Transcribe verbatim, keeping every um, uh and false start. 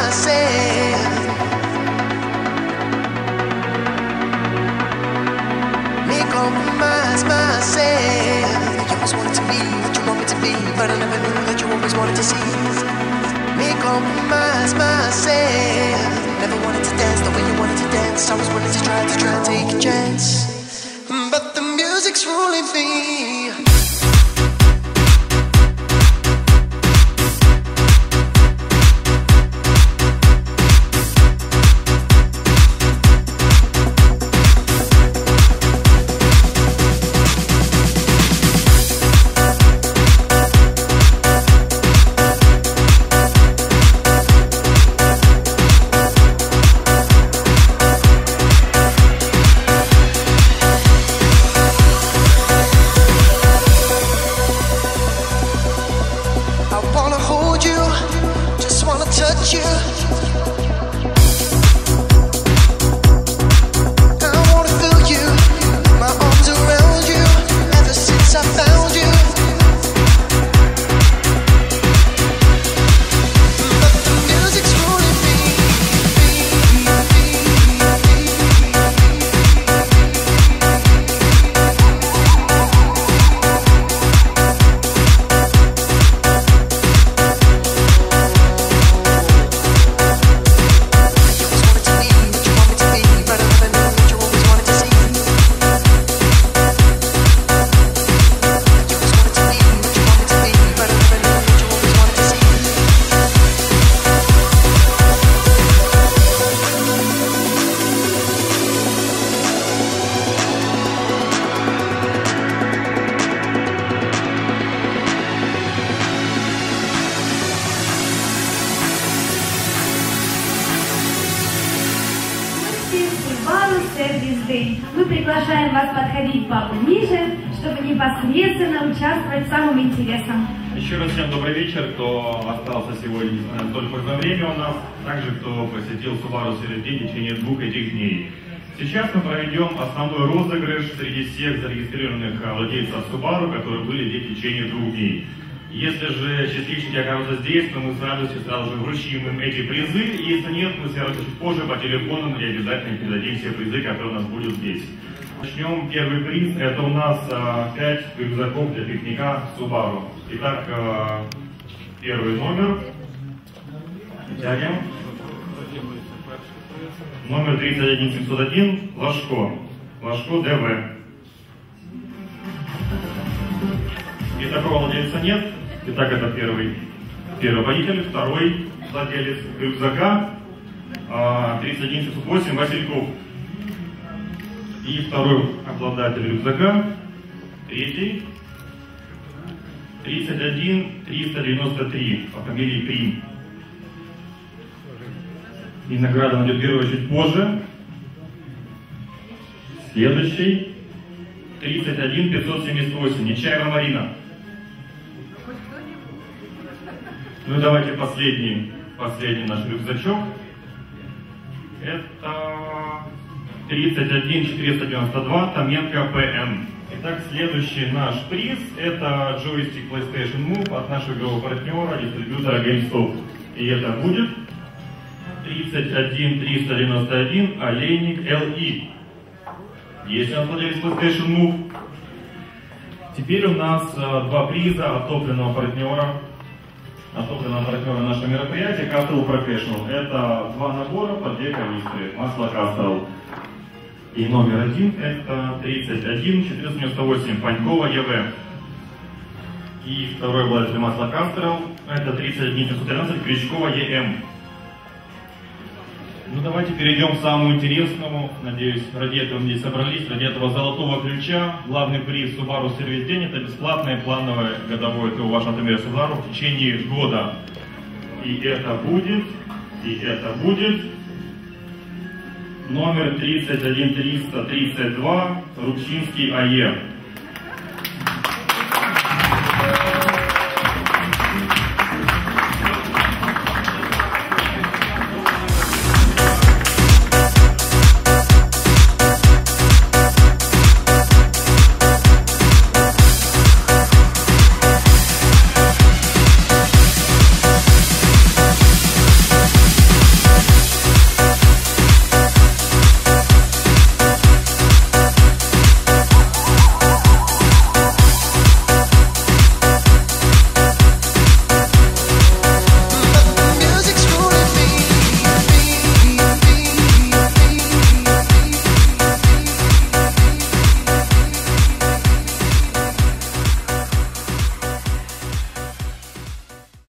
myself. Make compromise myself. You always wanted to be what you want me to be, but I never knew that you always wanted to see. Make compromise myself. Never wanted to dance the way you wanted to dance. I was willing to try to try and take a chance, but the music's ruling me. Мы приглашаем вас подходить поближе, чтобы непосредственно участвовать в самом интересном. Еще раз всем добрый вечер, кто остался сегодня на столь позднее время у нас, также кто посетил Subaru Series D в течение двух этих дней. Сейчас мы проведем основной розыгрыш среди всех зарегистрированных владельцев Subaru, которые были здесь в течение двух дней. Если же счастливчики окажутся здесь, то мы с радостью сразу же вручим им эти призы. И если нет, мы свяжемся чуть позже по телефону и обязательно передадим все призы, которые у нас будут здесь. Начнем. Первый приз. Это у нас а, пять рюкзаков для пикника Subaru. Итак, а, первый номер. Тянем. Номер тридцать один семьсот один. Лашко. Лашко ДВ. И такого владельца нет. Итак, это первый, первый водитель, второй владелец рюкзака, тридцать один семьсот восемь, Васильков. И второй обладатель рюкзака, третий, тридцать один триста девяносто три, по фамилии Крим. И награда найдет первую чуть позже. Следующий, тридцать один пятьсот семьдесят восемь, Нечаева Марина. Ну и давайте последний, последний наш рюкзачок. Это тридцать один четыреста девяносто два, Томенко ПН. Итак, следующий наш приз — это джойстик PlayStation Move от нашего игрового партнера, дистрибьютора GameStop. И это будет тридцать один триста девяносто один, Олейник эл и. Есть у нас владелец PlayStation Move. Теперь у нас а, два приза от топливного партнера. Отопленного партнера нашего мероприятия Castrol Professional. Это два набора по две канистры масла Castrol. И номер один это тридцать один четыреста девяносто восемь, Панькова ЕВ. И второй обладатель масла Castrol это тридцать один семьсот тринадцать, Крючкова ЕМ. Ну давайте перейдем к самому интересному. Надеюсь, ради этого мы здесь собрались, ради этого золотого ключа. Главный приз Subaru Series D — это бесплатное плановое годовое ТО вашего автомобиля Subaru в течение года. И это будет, и это будет номер тридцать один триста тридцать два, Рубчинский АЕ.